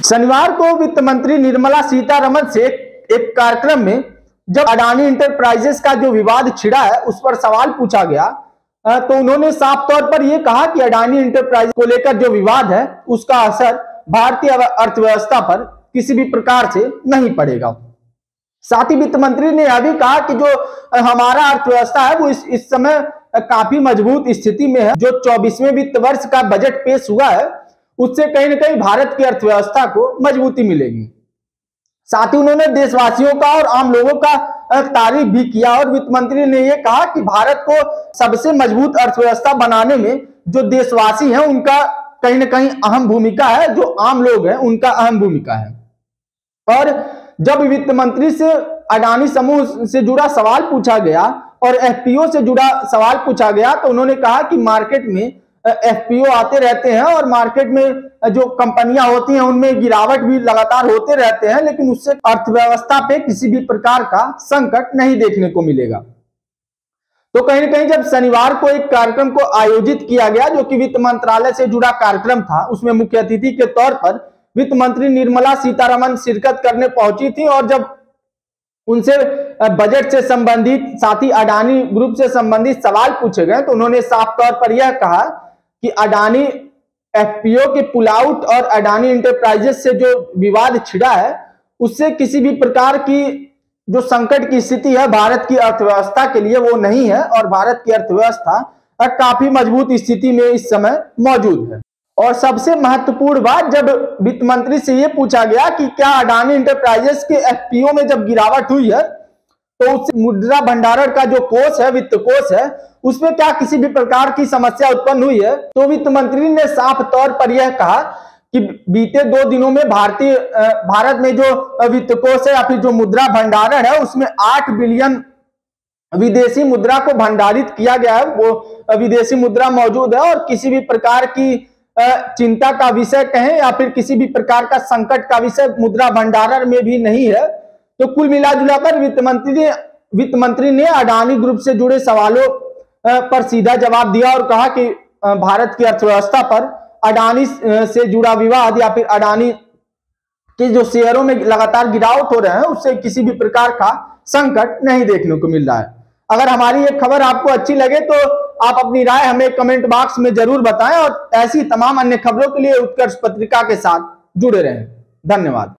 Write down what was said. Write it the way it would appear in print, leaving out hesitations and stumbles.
शनिवार को वित्त मंत्री निर्मला सीतारमण से एक कार्यक्रम में जब अडानी इंटरप्राइजेस का जो विवाद छिड़ा है उस पर सवाल पूछा गया तो उन्होंने साफ तौर पर यह कहा कि अडानी इंटरप्राइजेस को लेकर जो विवाद है उसका असर भारतीय अर्थव्यवस्था पर किसी भी प्रकार से नहीं पड़ेगा। साथ ही वित्त मंत्री ने यह भी कहा कि जो हमारा अर्थव्यवस्था है वो इस समय काफी मजबूत स्थिति में है। जो 24वें वित्त वर्ष का बजट पेश हुआ है उससे कहीं ना कहीं भारत की अर्थव्यवस्था को मजबूती मिलेगी। साथ ही उन्होंने देशवासियों का और आम लोगों का तारीफ भी किया और वित्त मंत्री ने यह कहा कि भारत को सबसे मजबूत अर्थव्यवस्था बनाने में जो देशवासी हैं उनका कहीं ना कहीं अहम भूमिका है, जो आम लोग हैं उनका अहम भूमिका है। और जब वित्त मंत्री से अडानी समूह से जुड़ा सवाल पूछा गया और एफपीओ से जुड़ा सवाल पूछा गया तो उन्होंने कहा कि मार्केट में एफपीओ आते रहते हैं और मार्केट में जो कंपनियां होती हैं उनमें गिरावट भी लगातार होते रहते हैं, लेकिन उससे अर्थव्यवस्था पे किसी भी प्रकार का संकट नहीं देखने को मिलेगा। तो कहीं ना कहीं जब शनिवार को एक कार्यक्रम को आयोजित किया गया जो कि वित्त मंत्रालय से जुड़ा कार्यक्रम था, उसमें मुख्य अतिथि के तौर पर वित्त मंत्री निर्मला सीतारमण शिरकत करने पहुंची थी और जब उनसे बजट से संबंधित साथ ही अडानी ग्रुप से संबंधित सवाल पूछे गए तो उन्होंने साफ तौर पर यह कहा कि अडानी एफपीओ के पुल आउट और अडानी इंटरप्राइजेस से जो विवाद छिड़ा है उससे किसी भी प्रकार की जो संकट की स्थिति है भारत की अर्थव्यवस्था के लिए वो नहीं है और भारत की अर्थव्यवस्था काफी मजबूत स्थिति में इस समय मौजूद है। और सबसे महत्वपूर्ण बात, जब वित्त मंत्री से यह पूछा गया कि क्या अडानी इंटरप्राइजेस के एफपीओ में जब गिरावट हुई है तो उससे मुद्रा भंडारण का जो कोष है, वित्त कोष है, उसमें क्या किसी भी प्रकार की समस्या उत्पन्न हुई है, तो वित्त मंत्री ने साफ तौर पर यह कहा कि बीते 2 दिनों में भारत में जो वित्त कोष है या फिर जो मुद्रा भंडारण है उसमें 8 बिलियन विदेशी मुद्रा को भंडारित किया गया है। वो विदेशी मुद्रा मौजूद है और किसी भी प्रकार की चिंता का विषय कहें या फिर किसी भी प्रकार का संकट का विषय मुद्रा भंडारण में भी नहीं है। तो कुल मिलाजुलाकर वित्त मंत्री ने अडानी ग्रुप से जुड़े सवालों पर सीधा जवाब दिया और कहा कि भारत की अर्थव्यवस्था पर अडानी से जुड़ा विवाद या फिर अडानी के जो शेयरों में लगातार गिरावट हो रहे हैं उससे किसी भी प्रकार का संकट नहीं देखने को मिल रहा है। अगर हमारी ये खबर आपको अच्छी लगे तो आप अपनी राय हमें कमेंट बॉक्स में जरूर बताएं और ऐसी तमाम अन्य खबरों के लिए उत्कर्ष पत्रिका के साथ जुड़े रहें। धन्यवाद।